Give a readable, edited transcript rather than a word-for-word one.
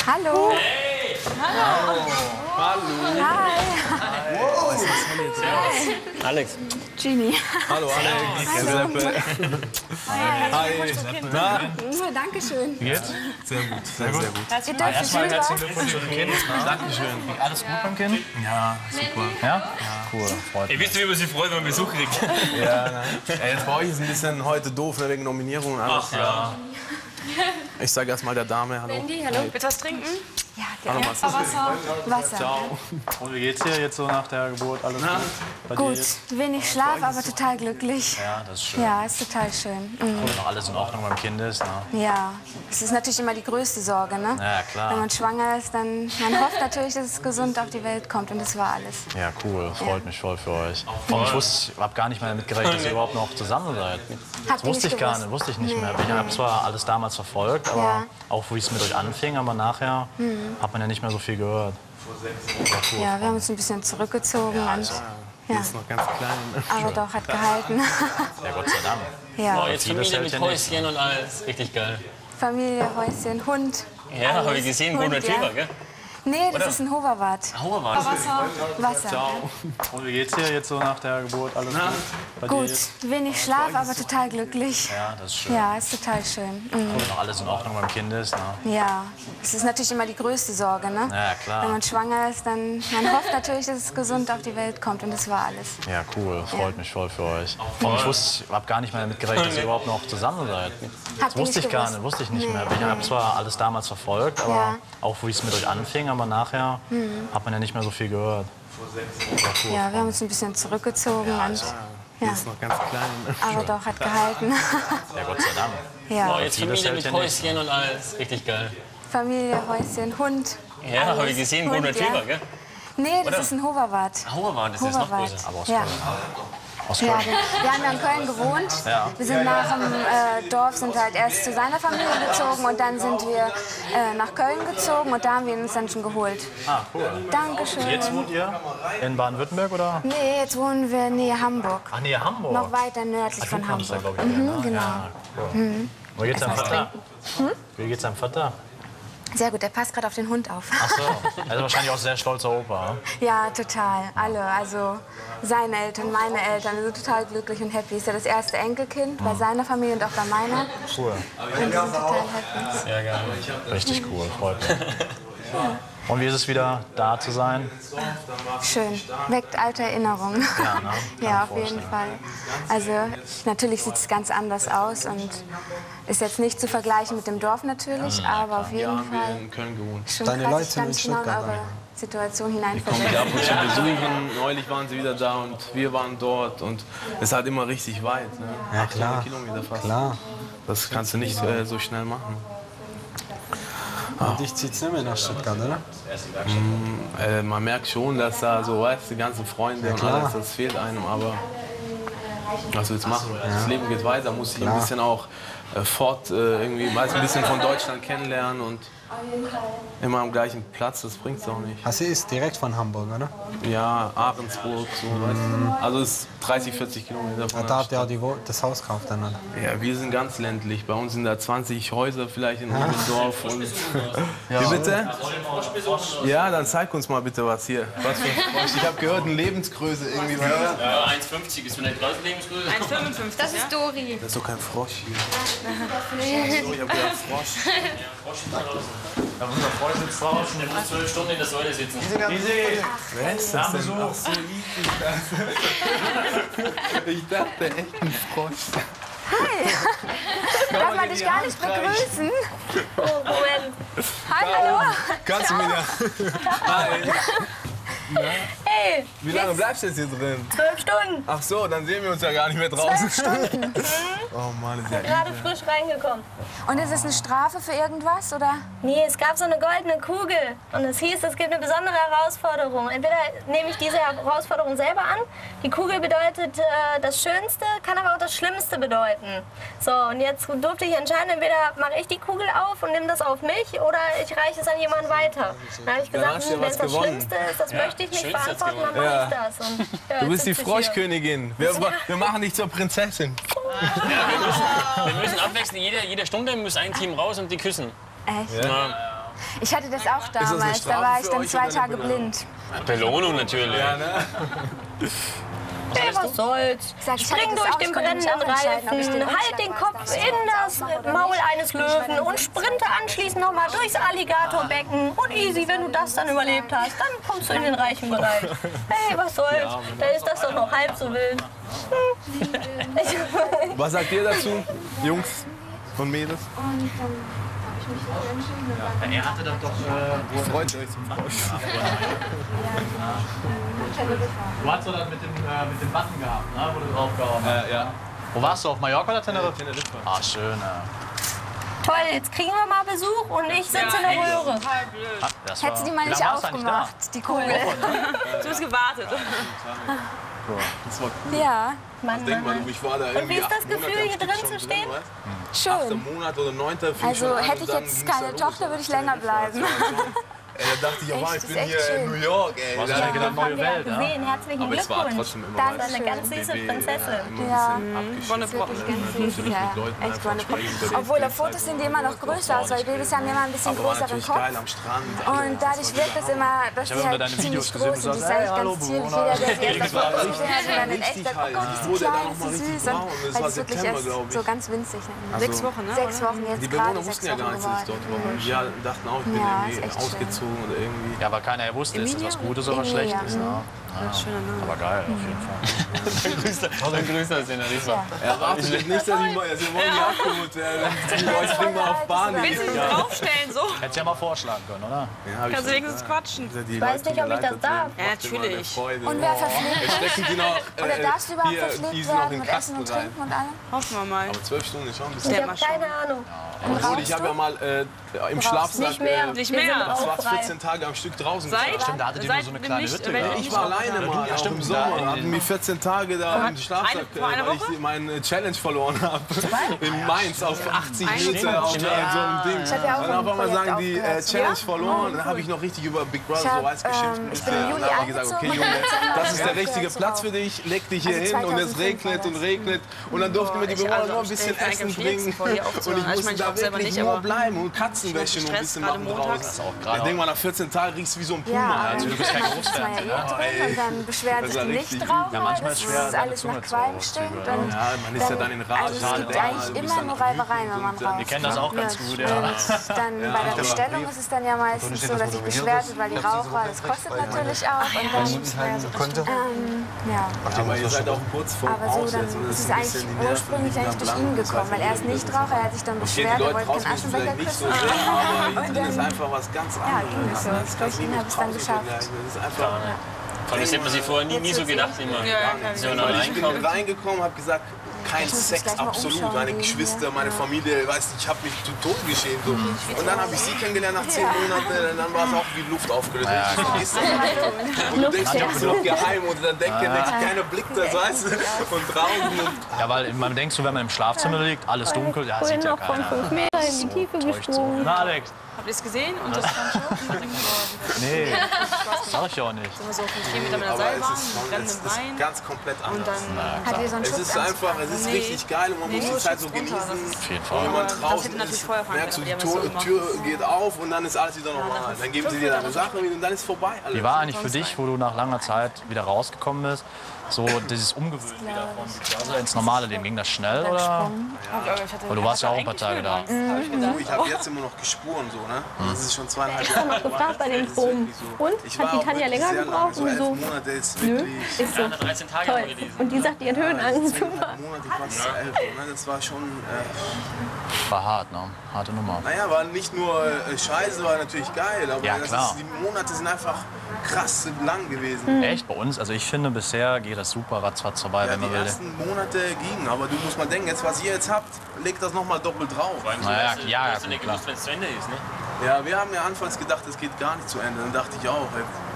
Hallo. Hey! Hallo. Hallo. Hi. Wow, ist das denn jetzt? Servus. Alex. Genie. Hallo Alex. Seppe. Hi. Na? Danke schön. Wie geht's? Sehr gut. Sehr gut. Ihr dürft Erstmal rüber. herzlichen Glückwunsch zum Kind. Dankeschön. Alles gut beim Kind? Ja, super. Ja? Cool, freut mich. Ihr wisst, wie man sich freut, wenn man Besuch kriegt. Ja, ne? Jetzt bei euch ist ein bisschen heute doof, ne, wegen Nominierung. Ach ja. Ich sage erst mal der Dame hallo. Wendy, hallo. Willst du was trinken? Ja, Hallo gerne. Marcel. Wasser. Ciao. Und wie geht's dir jetzt so nach der Geburt? Alles gut? Bei dir Gut, jetzt? wenig Schlaf, aber total glücklich. Ja, das ist schön. Ja, ist total schön. Mhm. Wenn noch alles in Ordnung beim Kind ist. Ne? Ja, es ist natürlich immer die größte Sorge, ne? Ja, klar. Wenn man schwanger ist, dann man hofft natürlich, dass es gesund auf die Welt kommt und das war alles. Ja, cool. Freut mich voll für euch. Und ich habe gar nicht mehr damit gerechnet, dass ihr überhaupt noch zusammen seid. Das ihr wusste nicht ich gar gewusst? nicht, wusste ich nicht Nee. mehr. Ich habe zwar alles damals verfolgt, aber Ja. auch wie es mit euch anfing, aber nachher hat man ja nicht mehr so viel gehört. Ja, wir haben uns ein bisschen zurückgezogen und Die ja, ist noch ganz klein. Ne? aber doch hat gehalten. Ja, Gott sei Dank. Ja, Oh, jetzt Familie mit Häuschen und alles. Richtig geil. Familie, Häuschen, Hund. Ja, habe ich gesehen. Hund, Golden Retriever, gell? Nee, das ist ein Hoverwart. Hauerwart. Wasser. Und wie geht's dir jetzt so nach der Geburt? Alles gut? Bei dir Gut, jetzt? wenig Schlaf, aber total glücklich. Ja, das ist schön. Ja, ist total schön. Mhm. Wenn noch alles in Ordnung beim Kind ist. Ne? Ja, es ist natürlich immer die größte Sorge, ne? Ja, klar. Wenn man schwanger ist, dann man hofft natürlich, dass es gesund auf die Welt kommt und das war alles. Ja, cool. Freut mich voll für euch. Und ich habe gar nicht mehr damit gerechnet, dass ihr überhaupt noch zusammen seid. Das ihr wusste nicht ich gar gewusst? nicht, wusste ich nicht Nee. mehr. Ich habe zwar alles damals verfolgt, aber Ja. auch wie es mit euch anfing, aber nachher hat man ja nicht mehr so viel gehört. Ja, wir haben uns ein bisschen zurückgezogen und Die ja, ist noch ganz klein. Ne? aber doch hat gehalten. Ja, Gott sei Dank. Oh, Ja, jetzt Familie mit Häuschen und alles. Richtig geil. Familie, Häuschen, Hund. Ja, habe ich alles. gesehen. Hund, Golden Retriever, ja. gell? Nee, das Oder? ist ein Hoverwart. Hauerwart, das ist noch Hoverwart. größer. Aber aus Ja. Köln. Aus Ja, Köln. wir haben ja in Köln gewohnt. Wir sind nach dem Dorf sind wir halt erst zu seiner Familie gezogen und dann sind wir nach Köln gezogen und da haben wir ihn uns dann schon geholt. Ah, cool. Dankeschön. Jetzt wohnt ihr in Baden-Württemberg oder? Nee, jetzt wohnen wir nähe Hamburg. Ach nee, Hamburg. Noch weiter nördlich von Du kommst da, Hamburg. glaube ich, her, ne? genau. Ja, cool. Wie geht's deinem Vater? Wie geht's deinem Vater? Sehr gut, der passt gerade auf den Hund auf. Ach so. Er ist wahrscheinlich auch sehr stolzer Opa. Ja, total. Alle. Also seine Eltern, meine Eltern, wir sind total glücklich und happy. Ist ja das erste Enkelkind bei seiner Familie und auch bei meiner. Cool. Und wir sind total happy. Sehr geil. Richtig cool, freut mich. Und wie ist es wieder, da zu sein? Schön. Weckt alte Erinnerungen. Ja, ne? Ja, auf jeden Fall. Also natürlich sieht es ganz anders aus und ist jetzt nicht zu vergleichen mit dem Dorf natürlich, aber auf jeden Wir Fall in Köln gewohnt. schon Deine krass, Leute ich kann in mich genau in Stuttgart, eure Situation Kommen die ab hineinversetzen. und zu besuchen. Neulich waren sie wieder da und wir waren dort. Und es ist halt immer richtig weit. Ne? Ja, 800 klar. Kilometer fast. Klar. Das kannst du nicht so schnell machen. Und dich zieht's nicht mehr nach Stuttgart, oder? Man merkt schon, dass da so, weißt die ganzen Freunde und klar. alles, das fehlt einem. Aber was willst du machen? Das Leben geht weiter, muss ich ein bisschen auch irgendwie weiß, ein bisschen von Deutschland kennenlernen und immer am gleichen Platz, das bringt's auch nicht. Also ist direkt von Hamburg, oder? Ja, Ahrensburg, so, weißt du. Also es ist 30, 40 Kilometer von Ja, da der habt ihr auch das Haus gekauft dann, oder? Ja, wir sind ganz ländlich. Bei uns sind da 20 Häuser vielleicht in einem Dorf. Und Wie bitte? Ja, dann zeig uns mal bitte was hier. Was für ein Frosch. Ich habe gehört, eine Lebensgröße irgendwie. Ja, 1,50 ist vielleicht gerade Lebensgröße. 1,55. Das ist Dori. Das ist doch kein Frosch hier. So, ich habe gedacht Frosch. Ja, unser Freund sitzt draußen. Der muss 12 Stunden in der Säule sitzen. Wer ist das denn? Ach so, ich dachte echt ein Frosch. Darf man dich gar nicht begrüßen? Oh, Moment. Hi, hallo. Kannst du mir da... Hi. Hey, Wie lange bleibst du jetzt hier drin? 12 Stunden. Ach so, dann sehen wir uns ja gar nicht mehr draußen. 12 Stunden. Oh Mann, ist ja Gerade frisch reingekommen. Und ist es eine Strafe für irgendwas, oder? Nee, es gab so eine goldene Kugel. Und es hieß, es gibt eine besondere Herausforderung. Entweder nehme ich diese Herausforderung selber an. Die Kugel bedeutet das Schönste, kann aber auch das Schlimmste bedeuten. So, und jetzt durfte ich entscheiden, entweder mache ich die Kugel auf und nehme das auf mich oder ich reiche es an jemanden weiter. Dann habe ich Dann gesagt, hast du ja wenn was es das gewonnen. Schlimmste ist, das möchte ich nicht Schönste hat's verantworten, dann gewonnen. mache ich das. Und, ja, Du jetzt bist die sitze ich hier. Froschkönigin. Wir machen dich zur Prinzessin. Wir müssen abwechseln. Jede Stunde muss ein Team raus und die küssen. Echt? Ja. Ich hatte das auch eine damals, da Strafe war ich für dann euch 2 oder eine Tage Belohnung? blind. Belohnung natürlich. Ja, ne? Ey, was soll's? Sag, ich hatte Spring das durch auch, den ich konnte mich brennenden auch entscheiden, ob ich den Reifen, halt Umschlag den weiß, Kopf darf ich in das das machen oder Maul nicht? eines Löwen und sprinte anschließend nochmal durchs Alligatorbecken. Und easy, wenn du das dann überlebt hast, dann kommst du in den reichen Bereich. Hey, was soll's? Da ist das doch noch halb so wild. Was sagt ihr dazu, Jungs und Mädels? Er hatte das doch. Freut euch zum Du hast doch das mit dem Button gehabt, ne? Wo du draufgehauen hast. Ja. Wo warst du? Auf Mallorca oder Teneriffa? Teneriffa. Ah, schön. Ja. Toll, jetzt kriegen wir mal Besuch und ich sitze in der Röhre. Ah, das war- Hättest du die mal Wie nicht lange warst du eigentlich da? aufgemacht, die Kugel. Du hast gewartet. Das war cool. Ja, Mann, Denk mal, ich war da Und irgendwie wie ist das 8 Monate Gefühl, am hier Stück drin schon zu stehen? weißt? schön. 8. Monat oder 9. fing schon Also an hätte und ich dann jetzt ging's keine da los. Tochter, würde ich länger bleiben. Da dachte ich, oh, Echt, ich ist bin echt hier in schön. New York, ey. Was Da- ist denn genau Haben neue wir ja Welt, ja? gesehen. Herzlichen Aber es war Glückwunsch. trotzdem immer Da weiß. ist eine ganz süße Prinzessin. Immer Ja. ein bisschen abgeschnitten. Wirklich ganz süß, ja. mit Leuten Echt einfach wundervoll. sprechen. Obwohl auf Fotos sehen die immer noch größer aus, weil Babys haben immer ein bisschen Aber war größeren natürlich Kopf. geil am Strand. Und dadurch wirkt es immer, dass Ich die habe immer halt deine ziemlich Videos gesehen, groß sind. du Die ist sagst, eigentlich hey, ganz hallo, ziemlich. Bewohner. Jeder, der sie jetzt auf war Fotos richtig gesehen hat, und dann in echt richtig sagt, oh heiß. Gott, ist Es die wurde dann klein, noch ist mal die richtig süß. braun. Das Weil war es wirklich September, ist glaub ich. so ganz winzig. Ne? 6 Wochen, ne? 6 Wochen jetzt Die gerade Bewohner 6 wussten ja gar Wochen nicht, dass ich dort geworden. war. Ja, dachten auch, ich bin Ja, ist irgendwie echt schön. ausgezogen oder irgendwie. Ja, aber keiner wusste, ist das was Gutes oder was Emilia, Schlechtes. Ne? Ja. Schöner Name. Aber geil, auf jeden Fall. Dann grüßt das Teneriffa. Erwartet nicht, dass die mal, also wir wollen die abgeholt werden. Ich bring mal auf Bali. Willst du Ja. draufstellen, so? Hättest ja mal vorschlagen können, oder? Ja, hab ich Kannst du schon wenigstens gesagt. quatschen. Ich weiß nicht, ob ich das darf. Ja, natürlich. Und wer verpflegt? Stecken die noch, Oder darfst du überhaupt hier, die verpflegt sind noch werden in mit den Essen und Kasten rein. Trinken und allem? Hoffen wir mal. Aber 12 Stunden ist schon ein Ich bisschen. habe keine Ahnung. Obwohl, ich habe ja mal im Schlafsack, Nicht mehr. Nicht Wir mehr. sind das war auch frei. 14 Tage am Stück draußen Seit? geschlafen. Stimmt, da hattet ihr nur so eine kleine Hütte. wenn Ja. ich Ich war alleine mal, Ja, auch stimmt, im Sommer. da- Hatten wir 14 Tage da im Schlafsack, vor einer weil Woche? ich meine Challenge verloren habe. In Mainz auf 80 Meter auf so Stimmt. einem Ding. Ich hab ja auch Und dann auf ein einmal Projekt sagen die aufgehört. Challenge verloren. Dann habe ich noch richtig über Big Brother Ich hab, so Weiß geschimpft. ich bin im Und Juli dann habe ich gesagt, okay eingezogen Junge, und im das ist der Dezember richtige zu Platz Hause. für dich. Leg dich hier Also hin und es 2005 regnet war und das. regnet. Und dann durften mir die Ich- Bewohner also, nur ein bisschen stell ich mir Essen eigentlich am schwierigsten bringen. vor, hier Und aufzuhören. ich Ich musste meine, ich da hab selber wirklich nicht, nur aber bleiben und Katzenwäsche noch ein Stress, bisschen gerade machen montags. draußen. gerade Ich denke mal, nach 14 Tagen riechst du wie so ein Puma. Ja, Alter. du bist kein manchmal ist man ja Großfan, drin und dann beschweren Das sich war die richtig Nichtraucher, Ja, manchmal ist dass schwer, es seine alles Zunge nach zu Qualm rauszügeln. stinkt. Ja, Und man ist ja dann in Rage. also es gibt eigentlich immer nur Reibereien, wenn man raucht. Wir kennen das auch ganz gut, ja. Und dann bei der Bestellung ist es dann ja meistens so, dass sich beschwert wird, weil die Raucher, das kostet natürlich auch. Und dann, ja. Aber ihr seid auch kurz vorm Aber so, dann Aussetzen. Das ist es ein eigentlich bisschen die Nerven, ursprünglich die eigentlich durch am ihn Lang. gekommen, weil er ist Nichtraucher, er hat sich dann Okay, beschwert, die er Leute wollte draußen keinen wissen Aschenbecher vielleicht nicht so küssen. sehr, aber Und hinten ist dann- einfach was ganz Ja, anderes. ging es so. Das kannst du Durch ihn nie habe mit ich es dann Pause geschafft. vergleichen. Das ist einfach... Vor allem, das hätte man sich vorher nie so gedacht immer. So Weil nach ich bin Reinkommen. reingekommen, habe gesagt, kein muss mich Sex, gleich mal absolut. umschauen Meine gehen, Geschwister, ja. meine Familie, weißt du, ich habe mich zu Tode geschämt. So. Und dann habe ich sie kennengelernt nach 10 Monaten, dann war es auch wie Luft aufgelöst. Du vergisst das nicht. Und du denkst, ich bin noch geheim unter der Decke, keiner blickt das, weißt du, und draußen. Und Ja, weil man denkt so, wenn man im Schlafzimmer liegt, alles dunkel, ja, Vorhin sieht ja noch von keiner. 5 Meter in die Tiefe gesprungen. Na, Alex. Habt ihr es gesehen? Und das dann schon? Nee, sag ich auch nicht. Immer so von 4 Meter mit der aber es Seilbahn, ist, schon, mit brennendem es ist Wein. ganz komplett Und anders. dann Hat ihr so einen Es ist Schutzanzug? einfach, es ist Nee. richtig geil und man muss nur die Zeit so Schutz drunter, das genießen. ist- Auf jeden Und Fall. wenn man das draußen hätte natürlich ist, vorher fahren merkst du, können, die aber die haben es so Tür gemacht. geht auf und dann ist alles wieder normal. Dann geben sie dir deine Sachen und dann ist vorbei. Alles. Wie war eigentlich für dich, wo du nach langer Zeit wieder rausgekommen bist, so dieses Umgewöhnen wieder von also ins normale Leben? Ging das schnell oder? Weil du warst ja auch ein paar Tage da. Ich habe jetzt immer noch Gespuren so, ne? Das ist schon 2,5 Jahre. noch gefragt bei den Proben. Und? Ich Hat war die auch Tanja wirklich länger sehr gebraucht? So Und 11 so, Monate ist nö, wirklich... ist so. 13 Tage Toll. haben wir gelesen. Und die sagt, die hat Höhenangst. Super. Monate fast 11, ne? Das war schon... War hart, ne? Harte Nummer. Naja, war nicht nur scheiße, war natürlich geil, aber Ja, das klar. ist, die Monate sind einfach krass lang gewesen. Echt? Bei uns? Also ich finde, bisher geht das super ratzfatz vorbei, Ja, wenn man die will. ersten Monate gingen, aber du musst mal denken, jetzt was ihr jetzt habt, legt das nochmal doppelt drauf. Naja, ja, Du hast ja nicht klar. gewusst, wenn es zu Ende ist, ne? Ja, wir haben ja anfangs gedacht, es geht gar nicht zu Ende. Dann dachte ich auch, ey,